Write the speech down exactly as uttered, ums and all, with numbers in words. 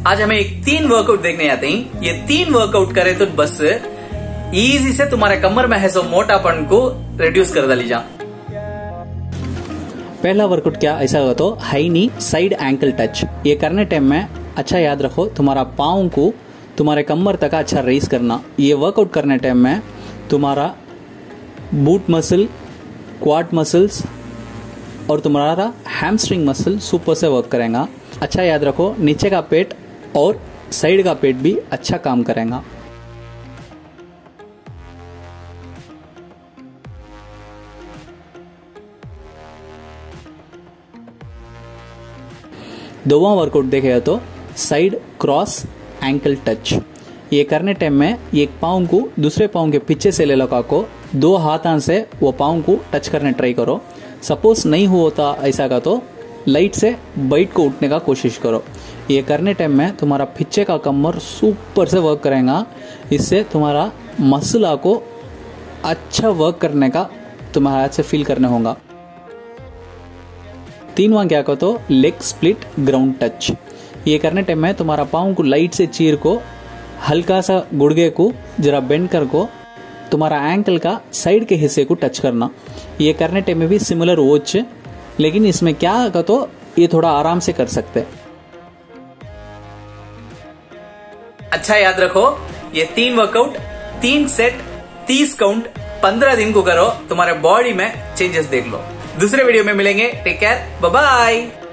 आज हमें एक तीन वर्कआउट देखने आते हैं। ये तीन वर्कआउट करे तो बस इजी से तुम्हारे कमर में है सो मोटापन को रिड्यूस कर डाली जा। पहला वर्कआउट क्या ऐसा होगा तो high knee side ankle touch. ये करने टाइम में अच्छा याद रखो तुम्हारा पाँव को तुम्हारे कमर तक अच्छा रेस करना। ये वर्कआउट करने टाइम में तुम्हारा बूट मसल, क्वाड मसल्स और तुम्हारा हैमस्ट्रिंग मसल सुपर से वर्क करेगा। अच्छा याद रखो नीचे का पेट और साइड का पेट भी अच्छा काम करेगा। दोवा वर्कआउट देखेगा तो साइड क्रॉस एंकल टच। ये करने टाइम में एक पाँव को दूसरे पाँव के पीछे से ले लगा को दो हाथों से वो पाँव को टच करने ट्राई करो। सपोज नहीं होता ऐसा का तो लाइट से बैठ को उठने का कोशिश करो। ये करने टाइम में तुम्हारा पीछे का कमर सुपर से वर्क करेगा। इससे तुम्हारा मसला को अच्छा वर्क करने का तुम्हारा हाथ से फील करने होगा। तीनवा क्या कहो तो लेग स्प्लिट ग्राउंड टच। ये करने टाइम में तुम्हारा पाँव को लाइट से चीर को हल्का सा गुड़गे को जरा बेंड कर को तुम्हारा एंकल का साइड के हिस्से को टच करना। ये करने टाइम में भी सिमिलर वॉच, लेकिन इसमें क्या कहो तो ये थोड़ा आराम से कर सकते। अच्छा याद रखो ये तीन वर्कआउट तीन सेट तीस काउंट पंद्रह दिन को करो, तुम्हारे बॉडी में चेंजेस देख लो। दूसरे वीडियो में मिलेंगे। Take care, bye bye.